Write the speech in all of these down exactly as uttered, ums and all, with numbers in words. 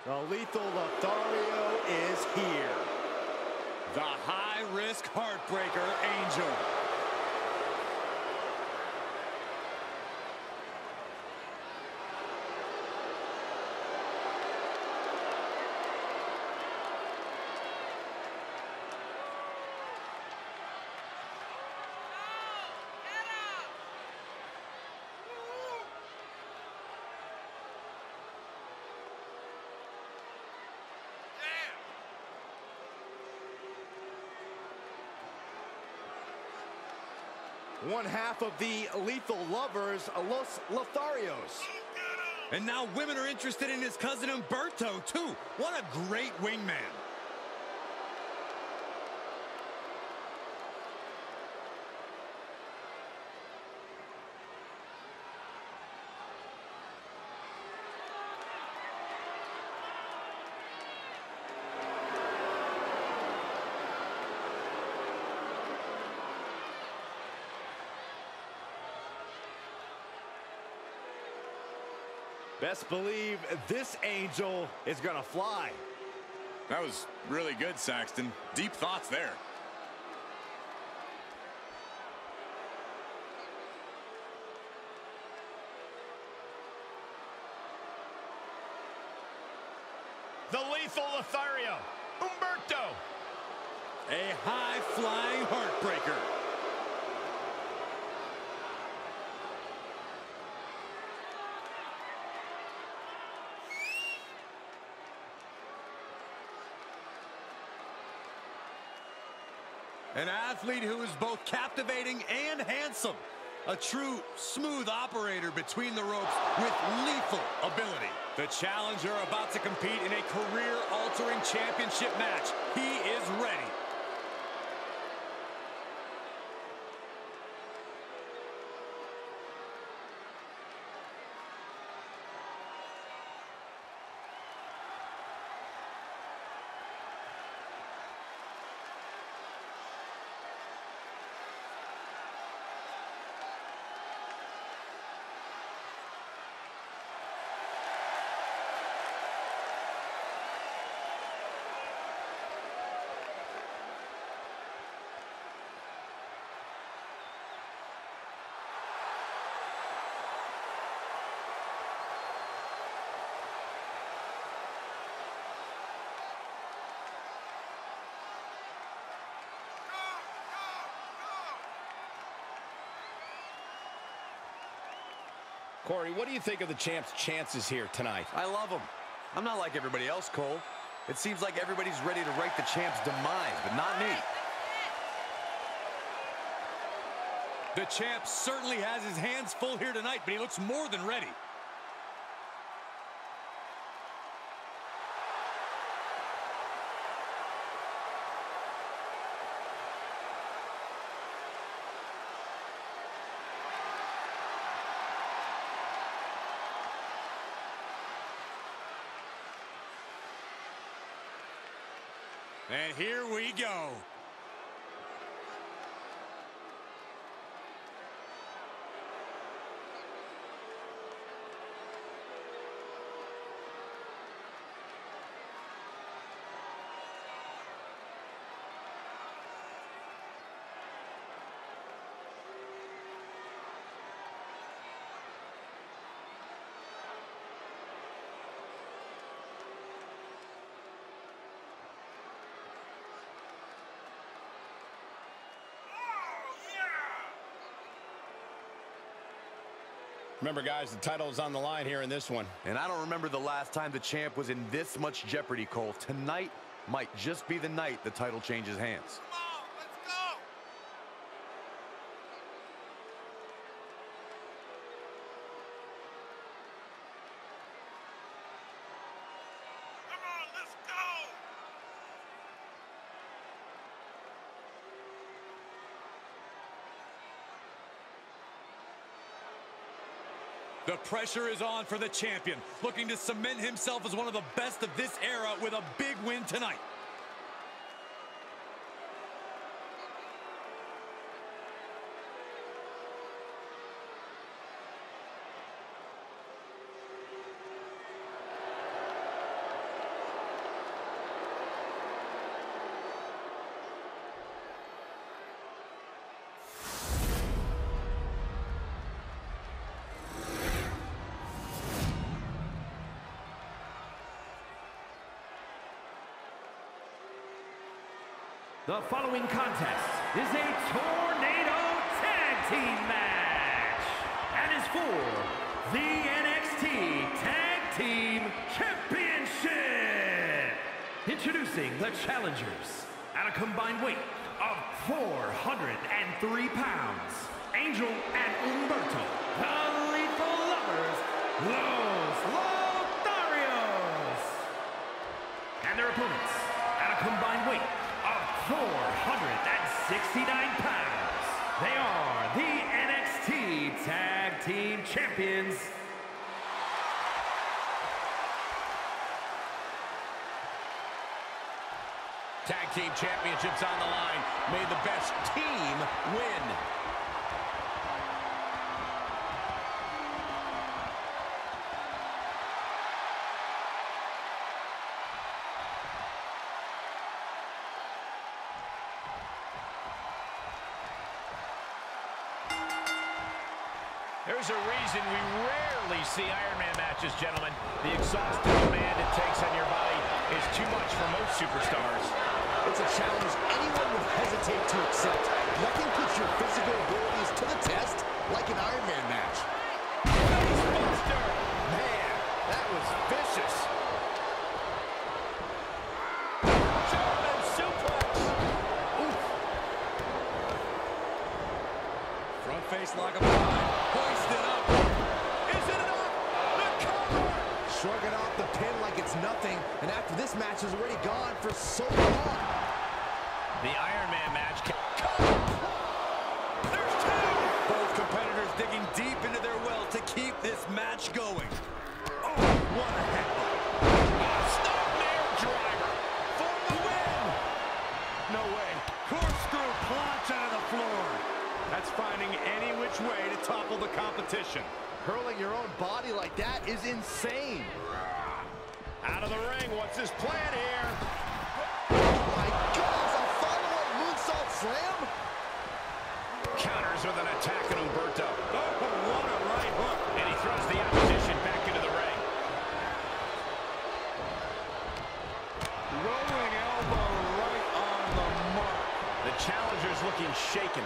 The Lethal Lothario is here. The high-risk heartbreaker, Angel. One half of the Lethal Lovers, Los Lotharios. And now women are interested in his cousin Humberto, too. What a great wingman. Best believe this Angel is gonna fly. That was really good, Saxton. Deep thoughts there. The Lethal Lothario, Humberto. A high-flying heartbreaker. An athlete who is both captivating and handsome. A true smooth operator between the ropes with lethal ability. The challenger about to compete in a career-altering championship match. He is ready. Corey, what do you think of the champ's chances here tonight? I love him. I'm not like everybody else, Cole. It seems like everybody's ready to write the champ's demise, but not me. The champ certainly has his hands full here tonight, but he looks more than ready. And here we go. Remember, guys, the title is on the line here in this one. And I don't remember the last time the champ was in this much jeopardy, Cole. Tonight might just be the night the title changes hands. Come on, let's go! Come on, let's go! The pressure is on for the champion, looking to cement himself as one of the best of this era with a big win tonight. The following contest is a tornado tag team match and is for the N X T Tag Team Championship. Introducing the challengers at a combined weight of four hundred three pounds, Angel and Humberto, the Lethal Lovers, Los Lotharios. And their opponents at a combined weight of four hundred sixty-nine pounds. They are the N X T Tag Team Champions. Tag Team Championships on the line. May the best team win. There's a reason we rarely see Iron Man matches, gentlemen. The exhaustive demand it takes on your body is too much for most superstars. It's a challenge anyone would hesitate to accept. Nothing puts your physical abilities to the test like an Iron Man match. Facebuster! Man, that was vicious. German suplex! Oof. Front face lock of five. Hoisted up. Is it enough? The cover! Shrugging off the pin like it's nothing, and after this match is already gone for so long. The Iron Man match. There's two! Both competitors digging deep into their well to keep this match going. Oh, what a headbutt. A snapmare driver for the win! No way. Corkscrew plunge out of the floor. That's finding any which way to topple the competition. Hurling your own body like that is insane. Out of the ring, what's his plan here? Oh my gosh, a follow-up moonsault slam? Counters with an attack on Humberto. Oh, what a right hook. And he throws the opposition back into the ring. Rolling elbow right on the mark. The challenger's looking shaken.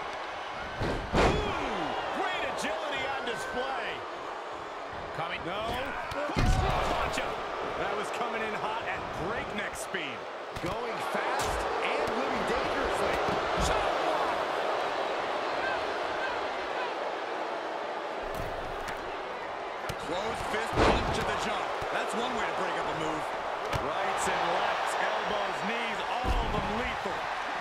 Ooh, great agility on display. Coming. No. Punch up. That was coming in hot at breakneck speed. Going fast and living dangerously. Closed fist punch to the jaw. That's one way to break up a move. Rights and lefts, elbows, knees, all of them lethal.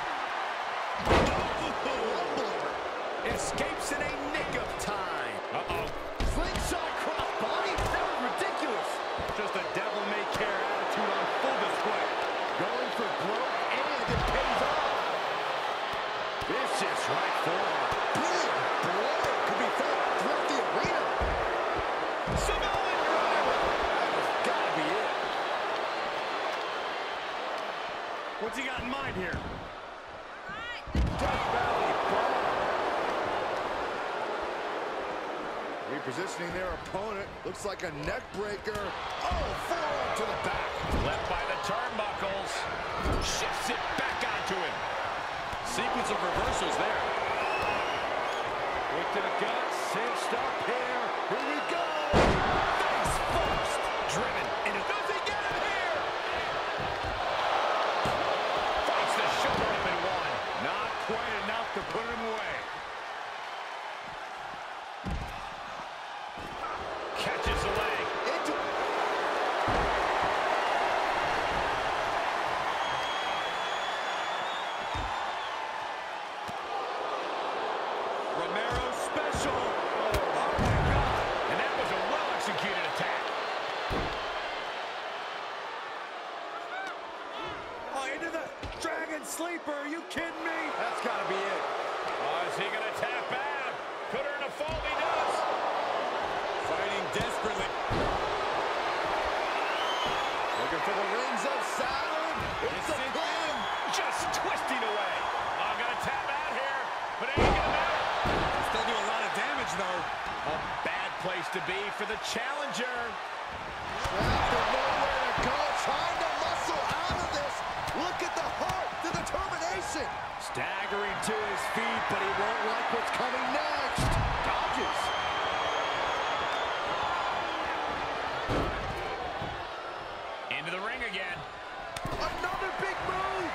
Escapes in a nick of time. Uh-oh. Slingshot cross body? That was ridiculous. Just a devil-may-care attitude on full display. Going for broke and it pays off. Vicious right forward. Big blow could be felt throughout the arena. Samoan driver. That's gotta be it. What's he got in mind here? Death Valley bomb. Repositioning their opponent. Looks like a neck breaker. Oh, forearm to the back. Left by the turnbuckles. Shifts it back onto him. Sequence of reversals there. Quick to the gut. Cinched up here. Here we go. Face first. Driven into... Does he get it here? Fights the shoulder up and one. Not quite enough to put him away. Catches the leg. Into... Romero special. Oh, my God. And that was a well-executed attack. Oh, into the Dragon Sleeper. Are you kidding me? That's gotta be it. Oh, is he going to tap out? Put her in a fall. He does. Fighting desperately. Looking for the rings of Saturn. It's a pin. Just twisting away. Oh, going to tap out here, but it ain't going to matter. Still do a lot of damage, though. A bad place to be for the challenger. Trapped with nowhere to go. Trying to muscle out of this. Look at the heart, the determination. Grayson. Staggering to his feet, but he won't like what's coming next. Dodges. Into the ring again. Another big move.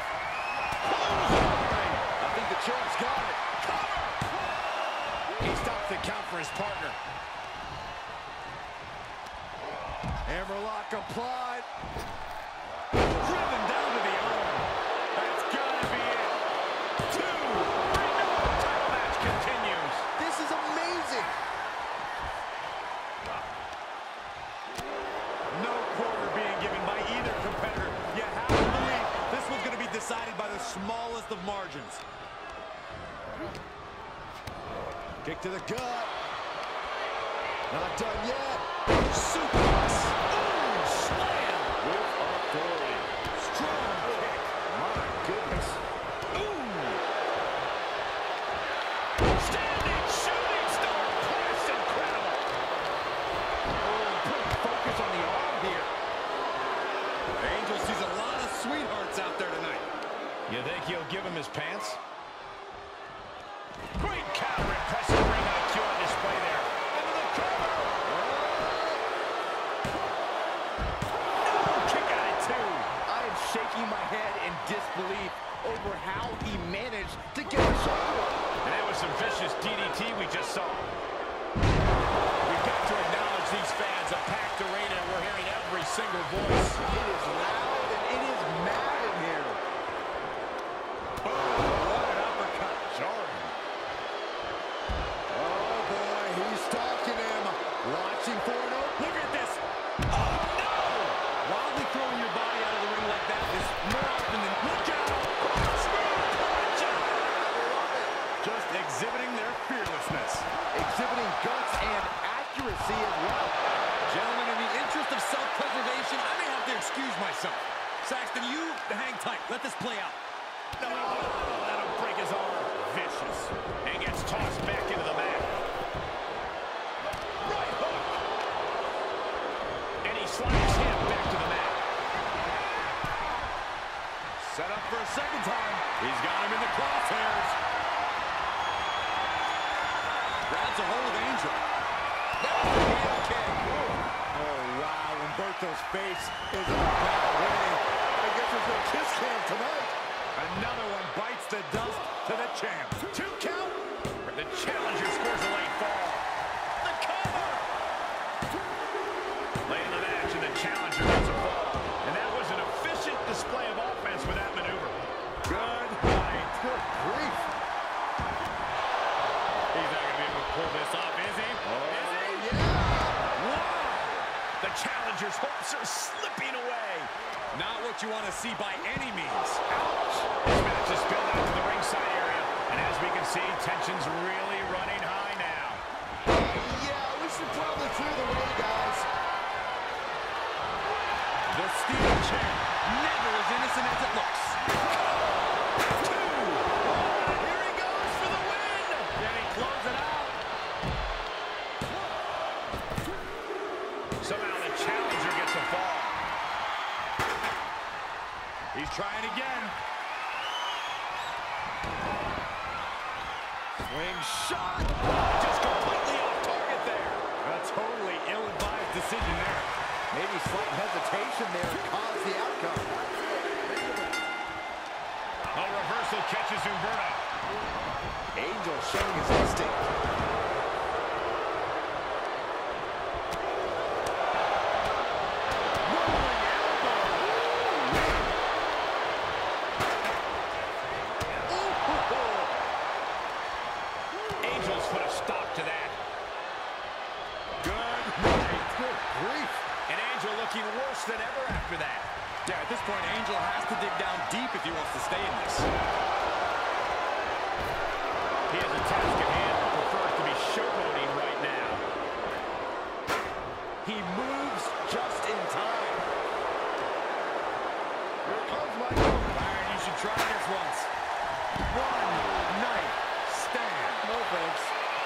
I think the champ's got it. Cover. He stops the count for his partner. Hammerlock applied. Driven down to the arm. That's gotta be it. Two. Three. No. Title match continues. This is amazing. No quarter being given by either competitor. You have to believe this one's going to be decided by the smallest of margins. Kick to the gut. Not done yet. Suplex. Ooh, slam. With authority. Strong kick. My goodness. Ooh. Standing shooting star. That's incredible. Oh, putting focus on the arm here. Angel sees a lot of sweethearts out there tonight. You think he'll give him his pants? Great counter. Impressive ring I Q on display there. Into the cover. No, kick out at two. I am shaking my head in disbelief over how he managed to get the shoulder. And that was some vicious D D T we just saw. We've got to acknowledge these fans. A packed arena, and we're hearing every single voice. It is loud and it is mad in here. Boom. What an uppercut. Jarring. Oh, boy, he's stalking him. Watching for an open. Look at this. Oh, no! Wildly throwing your body out of the ring like that is more often than... Look out! Just exhibiting their fearlessness. Exhibiting guts and accuracy as well. Gentlemen, in the interest of self-preservation, I may have to excuse myself. Saxton, you hang tight. Let this play out. No, that'll break his arm. Vicious. And gets tossed back into the mat. Right hook. And he slides him back to the mat. Set up for a second time. He's got him in the crosshairs. Grabs a hold of Angel. That's the heel kick. Oh, wow. Humberto's face is in a bad way. I guess there's no kiss cam tonight. Another one bites the dust to the champ. Two count. The challenger scores a late fall. The cover. Late in the match, and the challenger gets a fall. And that was an efficient display of offense with that maneuver. Good night. Good grief. He's not going to be able to pull this off, is he? Oh, is he? yeah. Wow! The challenger's hopes are slipping away. Not what you want to see by any means. Ouch! This match is spilled out to the ringside area. And as we can see, tension's really running high now. Yeah, we should probably clear the way, guys. The steel chair, never as innocent as it looks. Two! Here he goes for the win! Can he close it out? Somehow the challenger gets a fall. He's trying again. Swing shot. Just completely off target there. A totally ill-advised decision there. Maybe slight hesitation there caused the outcome. A reversal catches Humberto. Angel showing his instinct. Rolling elbow. Angels put a stop to that. Good night. Good grief. And Angel looking worse than ever after that. Yeah, at this point, Angel has to dig down deep if he wants to stay in this. He has a task at hand but prefers to be showboating right now. He moves just in time. Here comes Michael. Byron, you should try this once. One night stand. No thanks.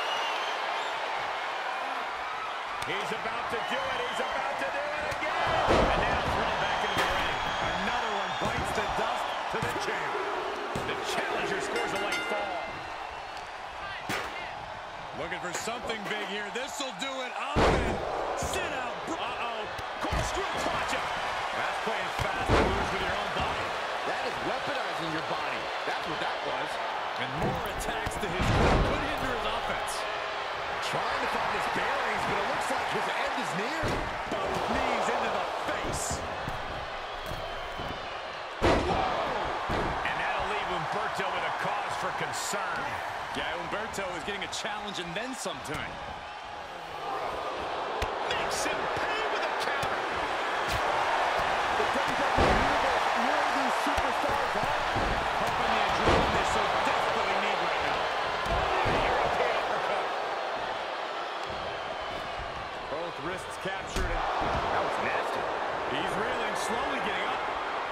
He's about to do it. He's about to do it again. And now thrown back into the ring. Another one bites the dust to the champ. The challenger scores a late fall. Looking for something big here. This'll do it. Up and sit out. Uh-oh. Corkscrew clutch him. That's playing fast and loose with your own body. That is weaponizing your body. That's what that was. And more attacks to his core could hinder his offense. Trying to find his bearings, but it looks like his end is near. Both knees into the face. And that'll leave Humberto with a cause for concern. Yeah, Humberto is getting a challenge and then some tonight. Makes him pay with a counter. The W W E Universe, where these superstars are. Pumping the adrenaline they so desperately need right now. European uppercut. Both wrists captured. And that was nasty. He's reeling, slowly getting up.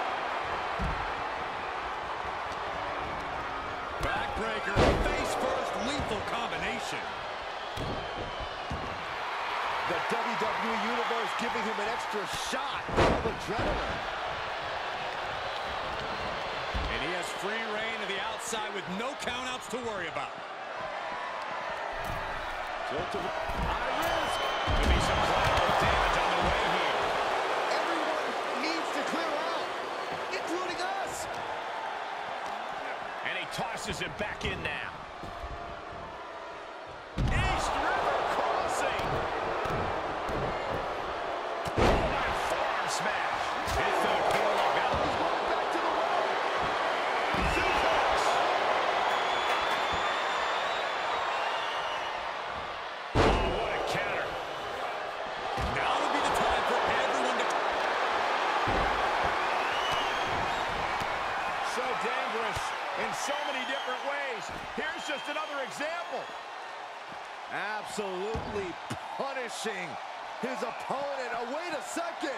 Backbreaker, face first, lethal combination. The W W E Universe giving him an extra shot of adrenaline. And he has free reign to the outside with no countouts to worry about. High risk. Could be some collateral damage on the way here. Everyone needs to clear out, including us. And he tosses him back in now. East River crossing. Oh, and a forearm smash. Hits to the core like that. He's going back to the wall. Suplex. Oh, what a counter. Now would be the time for everyone to... So dangerous in so many different ways. Here's just another example. Absolutely punishing his opponent. Oh, wait a second.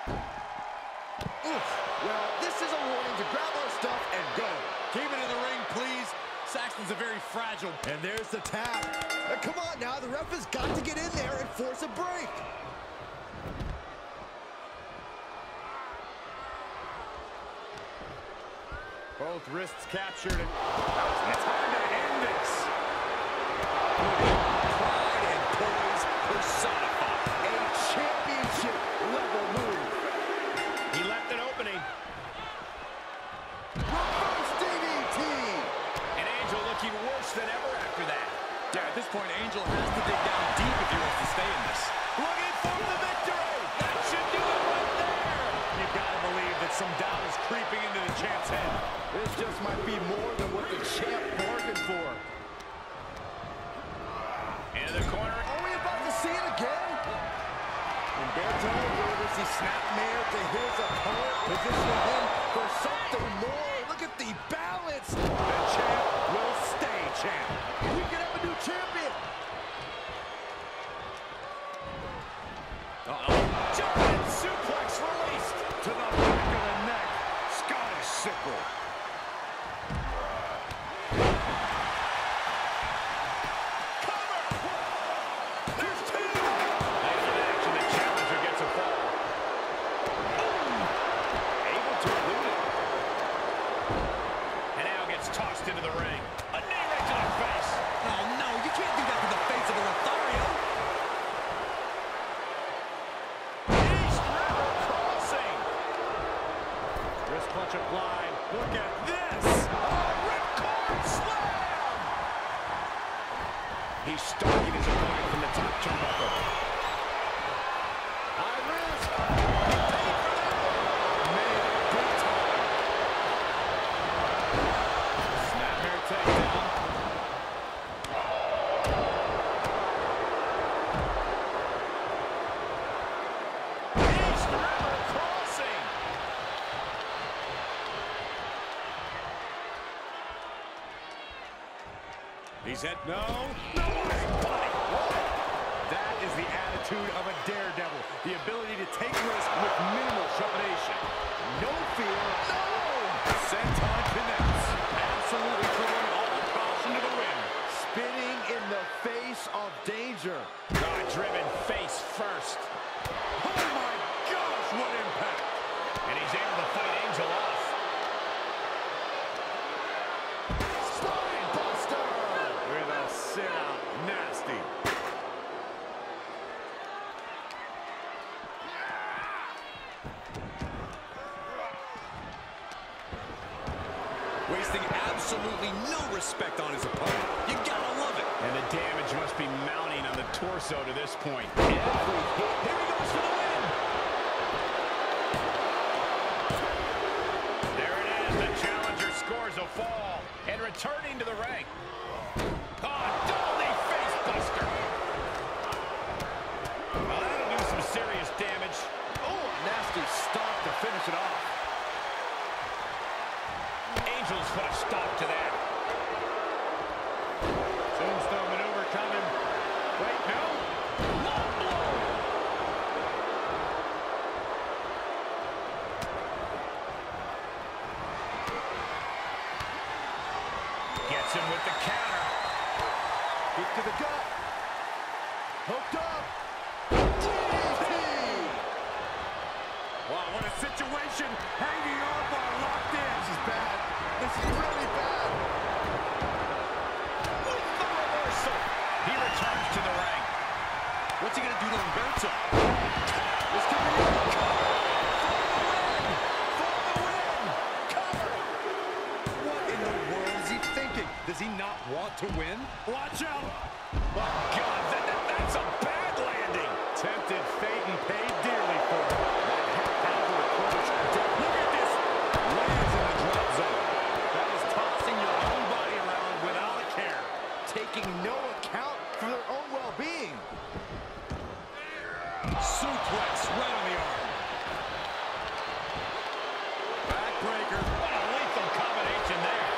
Oof. Well, this is a warning to grab our stuff and go. Keep it in the ring, please. Saxton's a very fragile... And there's the tap. Uh, come on now, the ref has got to get in there and force a break. Both wrists captured. And... It's time to end this. Pride and poise personified. A championship level move. He left an opening. Reverse D D T. And Angel looking worse than ever after that. Yeah, at this point, Angel has to dig down deep if he wants to stay in this. Looking for the victory. That should do it right there. You've got to believe that some doubt is creeping into the champ's head. This just might be more than what the champ bargained for. Into the corner. Are we about to see it again? Humberto delivers the snapmare to his opponent, positioning him for something more. Look at the balance. The champ will stay champ. We can have a new champion. Uh-oh. German suplex released. To the back of the neck. Scottish sickle. Tossed into the ring. A knee right to the face. Oh, no, you can't do that to the face of a Lothario. East River crossing. Wrist clutch applied. Look at this. Oh, ripcord slam. He's stalking his opponent from the top turnbuckle. High risk. He's hit. No. No. That is the attitude of a daredevil. The ability to take risks with minimal trepidation. No fear. No. Senton connects. Absolutely throwing all caution to the wind. Spinning in the face of danger. God-driven face first. Oh my gosh, what impact. And he's able to fight Angel off. wasting absolutely no respect on his opponent. You gotta love it. And the damage must be mounting on the torso to this point. Every hit. Here he goes for the win. There it is. The challenger scores a fall. And returning to the ring. Oh, Dolly face buster. Well, that'll do some serious damage. Oh, a nasty stop to finish it off. Angels put a stop to that. Tombstone maneuver coming. Wait, no. Long blow. Gets him with the counter. Kick to the gut. Hooked up. Wow, what a situation. Hanging arm bar locked in. This is bad. This is really bad. With the reversal. He returns to the ring. What's he gonna do to Humberto? This could be it. For the win. Cover. What in the world is he thinking? Does he not want to win? Watch out! Oh, God, that, that, that's a bad landing. Tempted fate and paid dearly for it. Look at this! Lands in the drop zone. That is tossing your own body around without a care. Taking no account for their own well-being. Suplex right on the arm. Backbreaker. What a lethal combination there.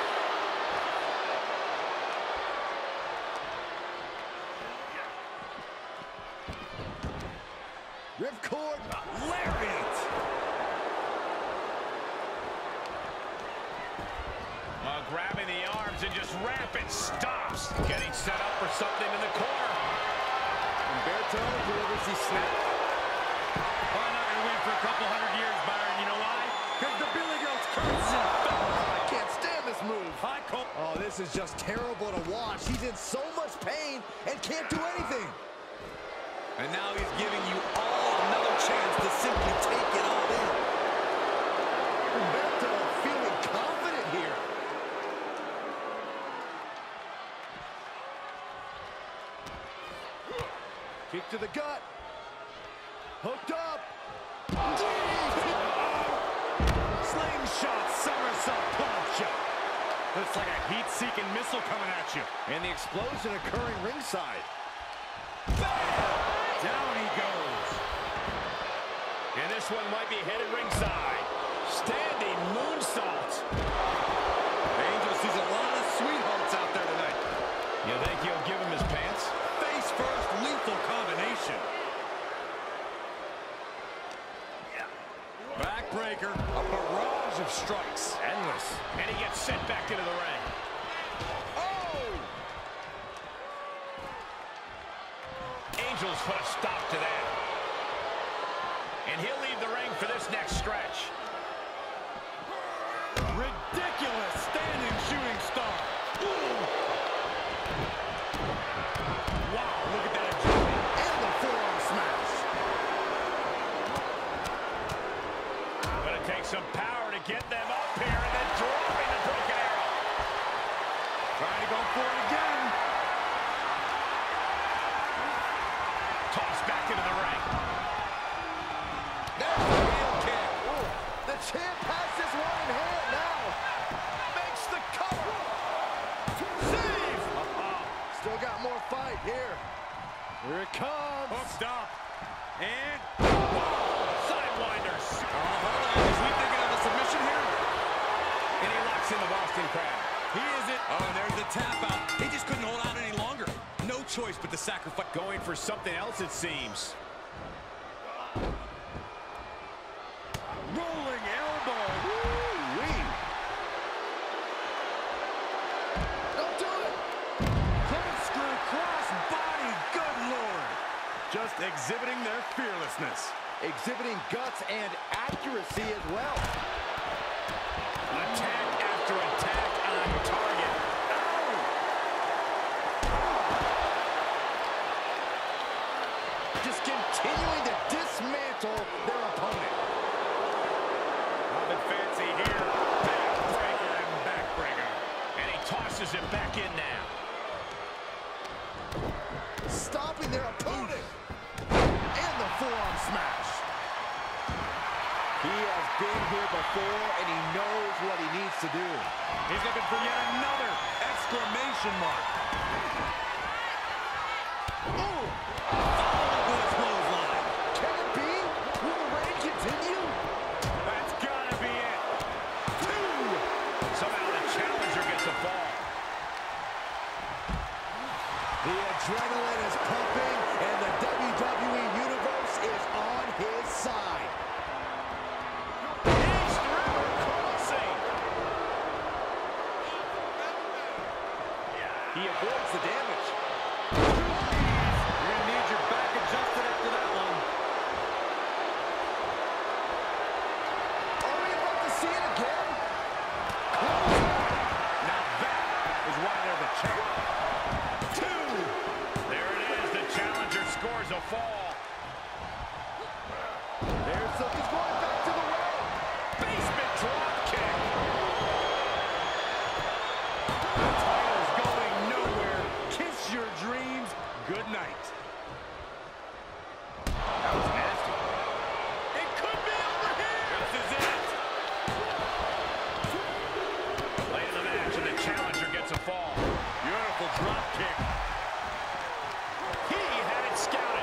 Ripcord. Lariat. Uh, grabbing the arms and just rapid stops. Getting set up for something in the corner. Humberto delivers the snap. Probably not gonna win for a couple hundred years, Byron. You know why? Because the Billy Goat's curse. I can't stand this move. High call. Oh, this is just terrible to watch. He's in so much pain and can't do anything. And now he's giving you all another chance to simply take it all in. Humberto feeling confident here. Kick to the gut. Hooked up. Slingshot somersault punch. Looks like a heat-seeking missile coming at you. And the explosion occurring ringside. Bam! Down he goes. And this one might be headed ringside. Standing moonsault. Angel sees a lot of sweethearts out there tonight. You think he'll give him his pants? Face first, lethal combination. Backbreaker, a barrage of strikes. Endless. And he gets sent back into the ring. Oh! Angels put a stop to that. And he'll leave the ring for this next stretch. Ridiculous standing shooting star. Ooh. Wow, look at that agility. And the forearm smash. Gonna take some power to get them up here and then dropping the broken arrow. Trying to go for it again. Tossed back into the ring. There's the heel kick. Ooh. The champ has this one in hand now. Makes the cover. Save. Uh-oh. Still got more fight here. Here it comes. Hooked up. And Sidewinders. uh, hold on. Is he thinking of a submission here? And he locks in the Boston Crab. He isn't. Oh, and there's the tap out. He just couldn't hold out any longer. No choice but to sacrifice. Going for something else, it seems. Rolling elbow. Woo-wee. Don't do it. Corkscrew cross body. Good Lord. Just exhibiting their fearlessness. Exhibiting guts and accuracy as well. Attack after attack on target. Ow! Just continuing to dismantle their opponent. Nothing fancy here. Backbreaker and backbreaker. smash. He has been here before, and he knows what he needs to do. He's looking for yet another exclamation mark. Ooh! Following with a clothesline. Can it be? Will the reign continue? That's gotta be it. Two! Somehow the challenger gets a fall. The adrenaline is pumping, and the W W E Universe is on his side. East River crossing. He avoids the damage. You're going to need your back adjusted after that one. Are we about to see it again? Now that is why they're the champ. Two! There it is. The challenger scores a fall. There's something going back to the ring. Basement drop kick. The title's going nowhere. Kiss your dreams. Good night. That was nasty. It could be over here. This is it. Late in the match, and the challenger gets a fall. Beautiful drop kick. He had it scouted.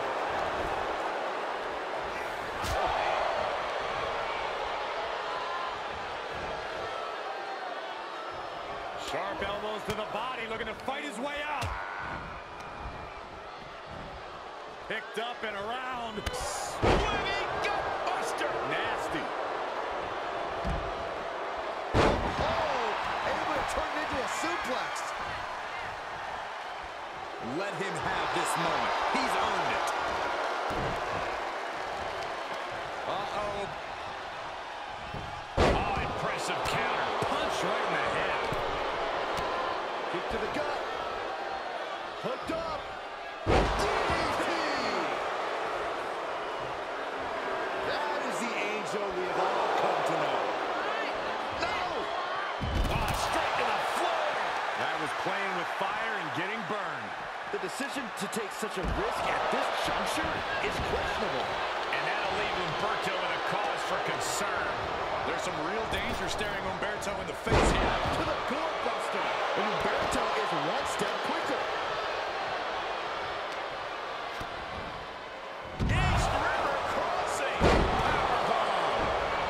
Sharp elbows to the body, looking to fight his way out. Picked up and around. Swinging gutbuster. Nasty. Oh, able to turn it into a suplex. Let him have this moment. He's earned it. Uh-oh. Oh, impressive counter. Punch right in the head. Kick to the gut. Hooked up. D D T. That is the angel we have all come to know. No! Oh, straight to the floor. That was playing with fire and getting burned. The decision to take such a risk at this juncture is questionable. And that'll leave Humberto with a cause for concern. There's some real danger staring Humberto in the face here. To the gourd buster. And Humberto is one step quicker. East River crossing. Powerbomb.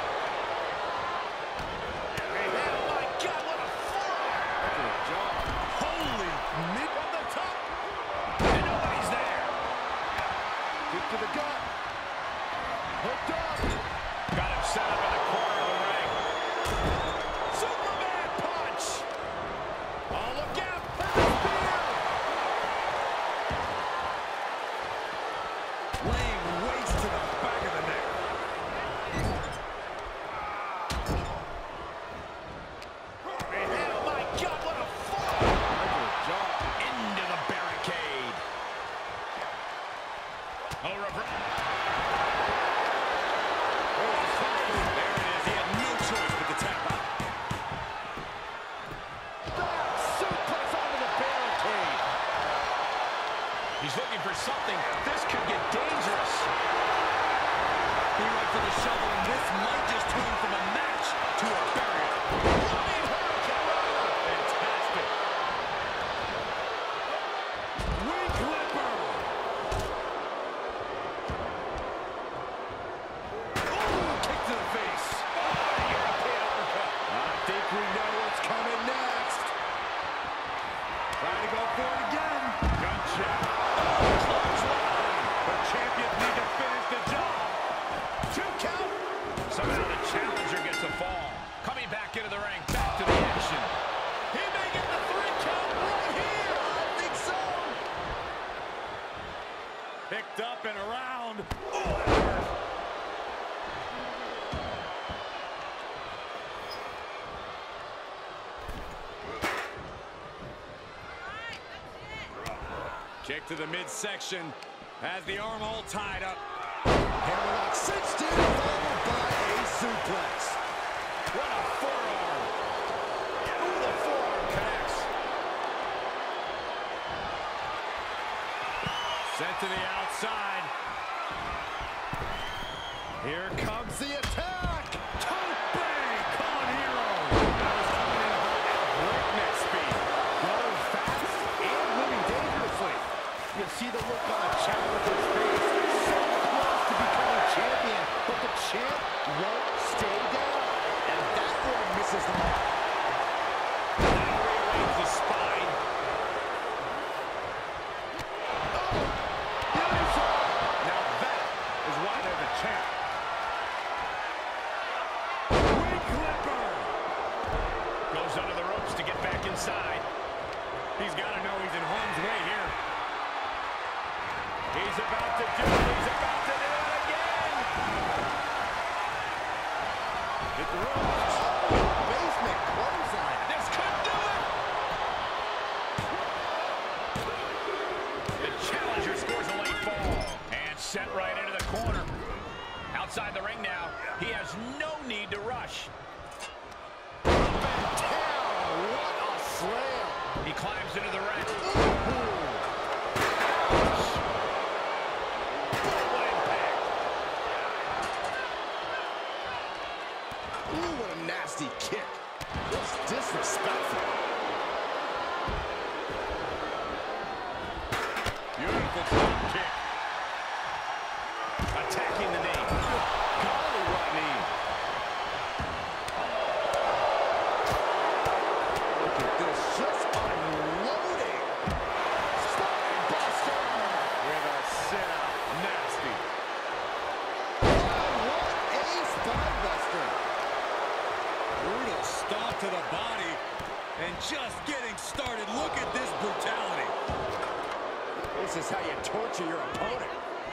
Oh, my God, what a forearm. Holy mid From the top. And nobody's there. Kick to the gut. Hooked up. Got him set up in the corner of the ring. Superman punch. Oh, look out for the spear. laying waste to the back of the neck. And oh, my God, what a fall. Into the barricade. Oh, reverse. There it is. He had no choice but to tap out. Suplex onto the barricade. He's looking for something. This could get dangerous. He went for the shovel, and this might just turn from a match to a burial. Flying hurricane. Fantastic. Wing Clipper. Ooh, kick to the face. European uppercut. I think we know what's coming next. Trying to go for it again. Gun check. The champions need to finish the job. Two count. Somehow the challenger gets a fall. Coming back into the ring. Back to the action. He may get the three count right here. I think so. Picked up and around. Kick to the midsection. Has the arm all tied up. Hammerlock cinched in, followed by a suplex. What a forearm. Ooh, the forearm connects. Sent to the outside. Here comes the attack. Tope con hero. That was coming in at breakneck speed. Going fast and moving dangerously. You see the look on the challenger's face. So close to becoming champion, but the champ won't stay down. And that one misses the mark. Now rearrange the spine. Oh, beautiful. Now that is why they're the champ. Wing clipper. Goes under the ropes to get back inside. He's got to know he's in harm's way here. He's about to do it. He's about to do it again. Hit the ropes. Basement clothesline. This could do it. The challenger scores a late fall. And sent right into the corner. Outside the ring now. He has no need to rush. Up and down. What a slam. He climbs into the ring. Ooh. Ooh, what a nasty kick. It's disrespectful. Beautiful front kick. Attacking the knee. Golly, what knee. Look at this, just unloading. Spine buster. With a sit-out. Nasty. Oh, what a spine buster. Brutal stomp to the body, and just getting started. Look at this brutality. This is how you torture your opponent.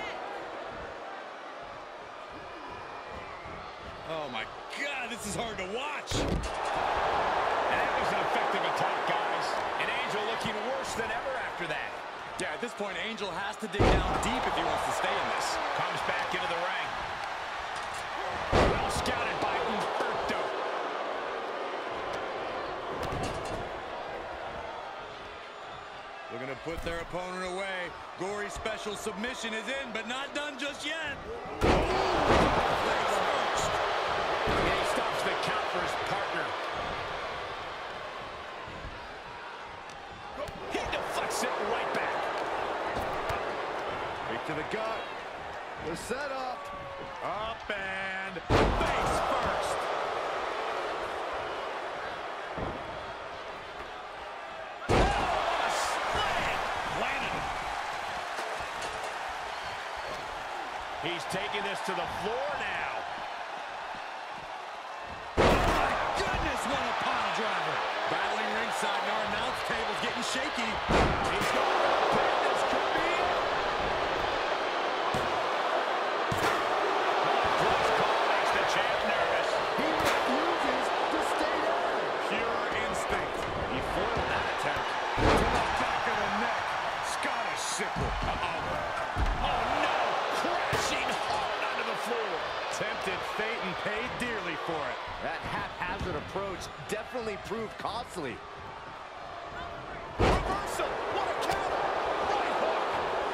Oh my God, this is hard to watch. And that was an effective attack, guys. And Angel looking worse than ever after that. Yeah, at this point, Angel has to dig down deep if he wants to stay in this. Comes back into the ring. Well scouted by Humberto. Looking to put their opponent away. Gory's special submission is in, but not done just yet. And he stops the count for his partner. He deflects it right back. Right to the gut. The setup. Up and face first. Oh, a slam. Landed. He's taking this to the floor now. Goodness, what a pile driver. Battling ringside, and our announce table's getting shaky. He's going to the pin. This could be it. Close call makes the champ nervous. He refuses to stay down. Pure instinct. He foiled that attack. To the back of the neck. Scottish sickle. Uh-oh. Oh, no. Crashing hard onto the floor. Tempted fate and paid dearly for it. That haphazard approach definitely proved costly. Reversal. What a counter. Right hook.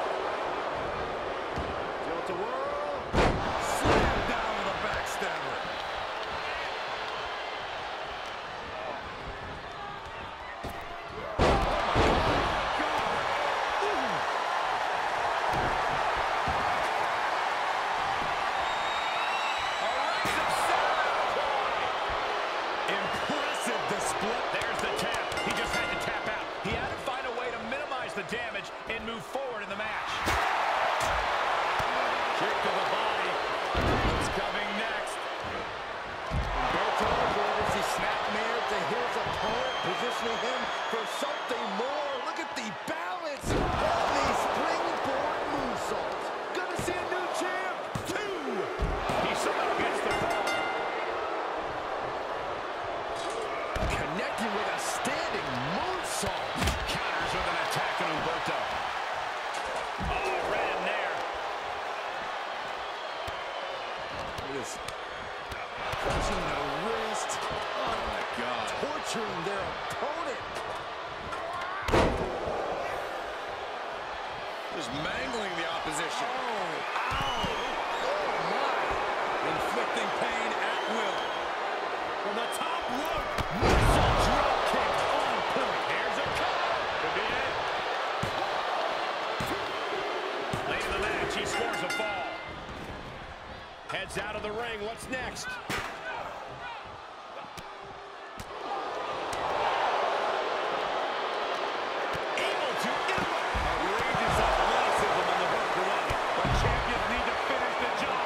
Tilt-a-whirl. Slam down with a backstabber. Impressive display. There's the tap. He just had to tap out. He had to find a way to minimize the damage and move forward in the match. Kick to the body. What's coming next? Humberto orders the snapmare to his opponent, positioning him for something more. Look at the balance on the springboard moonsault. Gonna see a new champ. Two. He somehow gets the fall. Connecting with a standing moonsault. Counters with an attack on Humberto. Oh, right in there. Look at this. Crushing the wrist. Oh, my God. Torturing their opponent. Just mangling the opposition. Oh, ow. Oh, my. Heads out of the ring. What's next? Able to interrupt. Outrageous athleticism on the hook leg. But champions need to finish the job.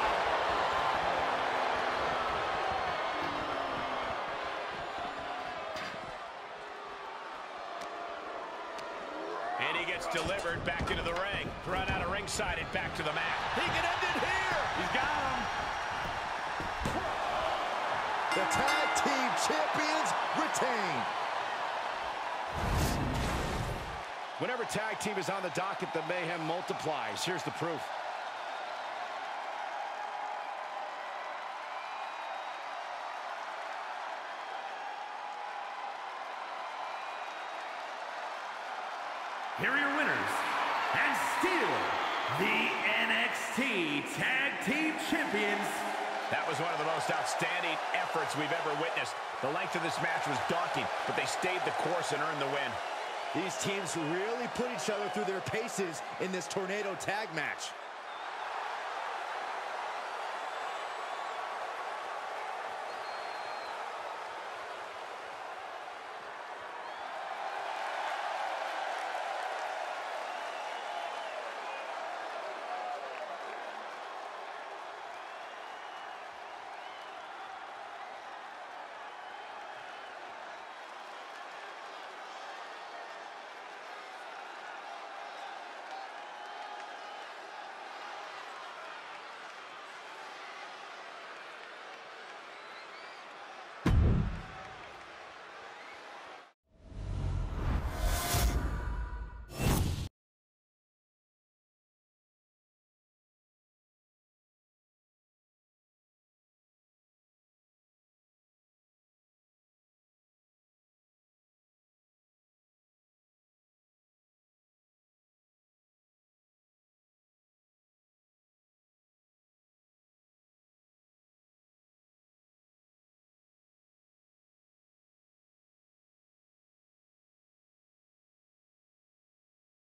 And he gets delivered back into the ring. Run out of ringside and back to the mat. He can end it here. He's got him. The tag team champions retain. Whenever tag team is on the docket, the mayhem multiplies. Here's the proof. Here are your winners, and still the N X T Tag Team Champions. That was one of the most outstanding efforts we've ever witnessed. The length of this match was daunting, but they stayed the course and earned the win. These teams really put each other through their paces in this tornado tag match.